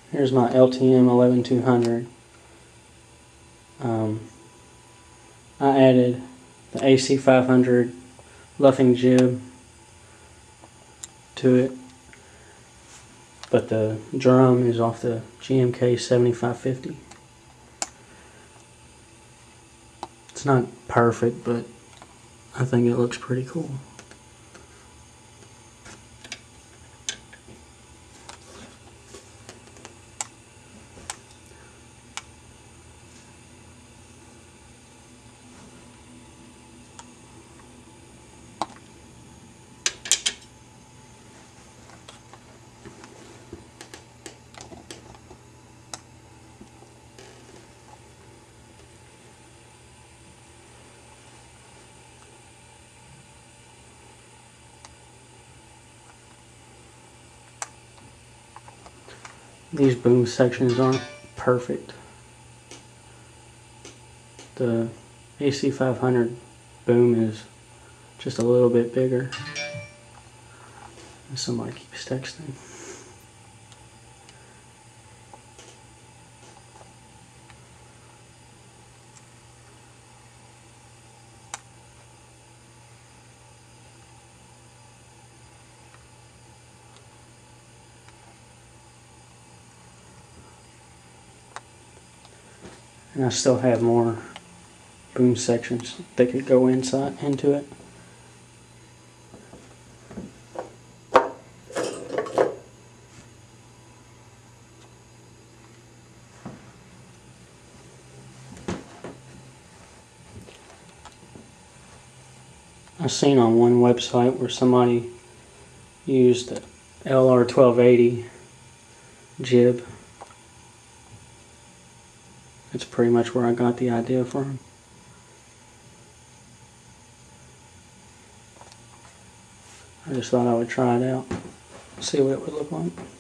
Here's my LTM 11200. I added the AC 500 luffing jib to it, but the drum is off the GMK 7550. It's not perfect, but I think it looks pretty cool. These boom sections aren't perfect. The AC 500 boom is just a little bit bigger. Somebody keeps texting. And I still have more boom sections that could go into it. I've seen on one website where somebody used the LR 1280 jib. That's pretty much where I got the idea from. I just thought I would try it out, see what it would look like.